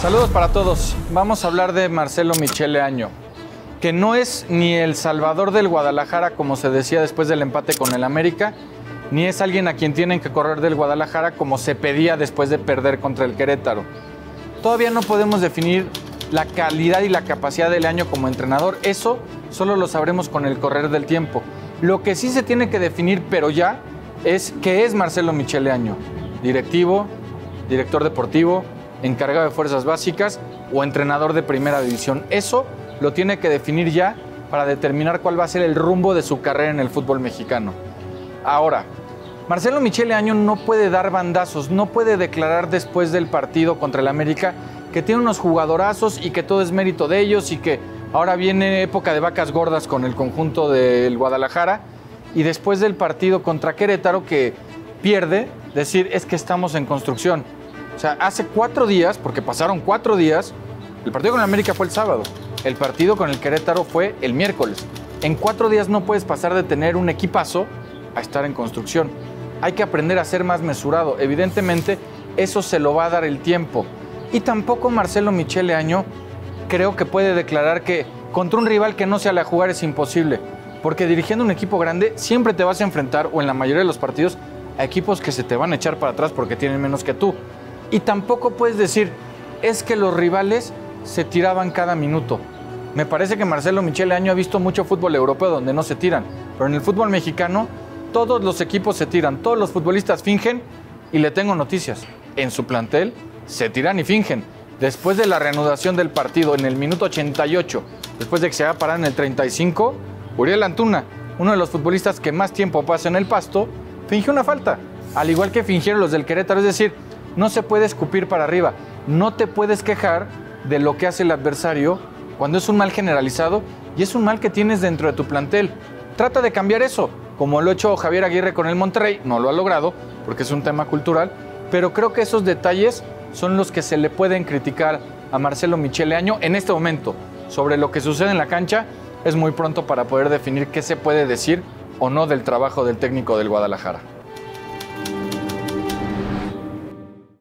Saludos para todos. Vamos a hablar de Marcelo Michele Año, que no es ni el salvador del Guadalajara, como se decía después del empate con el América, ni es alguien a quien tienen que correr del Guadalajara, como se pedía después de perder contra el Querétaro. Todavía no podemos definir la calidad y la capacidad del Año como entrenador. Eso solo lo sabremos con el correr del tiempo. Lo que sí se tiene que definir, pero ya, es qué es Marcelo Michele Año. Directivo, director deportivo, encargado de fuerzas básicas o entrenador de primera división. Eso lo tiene que definir ya para determinar cuál va a ser el rumbo de su carrera en el fútbol mexicano. Ahora, Marcelo Michele Año no puede dar bandazos, no puede declarar después del partido contra el América que tiene unos jugadorazos y que todo es mérito de ellos y que ahora viene época de vacas gordas con el conjunto del Guadalajara y después del partido contra Querétaro que pierde, decir es que estamos en construcción. O sea, hace 4 días, porque pasaron 4 días, el partido con el América fue el sábado, el partido con el Querétaro fue el miércoles. En 4 días no puedes pasar de tener un equipazo a estar en construcción. Hay que aprender a ser más mesurado. Evidentemente, eso se lo va a dar el tiempo. Y tampoco Marcelo Michele Año creo que puede declarar que contra un rival que no se le a jugar es imposible. Porque dirigiendo un equipo grande siempre te vas a enfrentar, o en la mayoría de los partidos, a equipos que se te van a echar para atrás porque tienen menos que tú. Y tampoco puedes decir, es que los rivales se tiraban cada minuto. Me parece que Marcelo Michele Año ha visto mucho fútbol europeo donde no se tiran. Pero en el fútbol mexicano, todos los equipos se tiran, todos los futbolistas fingen. Y le tengo noticias, en su plantel se tiran y fingen. Después de la reanudación del partido en el minuto 88, después de que se va a parar en el 35, Uriel Antuna, uno de los futbolistas que más tiempo pasa en el pasto, fingió una falta. Al igual que fingieron los del Querétaro, es decir, no se puede escupir para arriba. No te puedes quejar de lo que hace el adversario cuando es un mal generalizado y es un mal que tienes dentro de tu plantel. Trata de cambiar eso, como lo ha hecho Javier Aguirre con el Monterrey. No lo ha logrado porque es un tema cultural, pero creo que esos detalles son los que se le pueden criticar a Marcelo Michele Año en este momento. Sobre lo que sucede en la cancha, es muy pronto para poder definir qué se puede decir o no del trabajo del técnico del Guadalajara.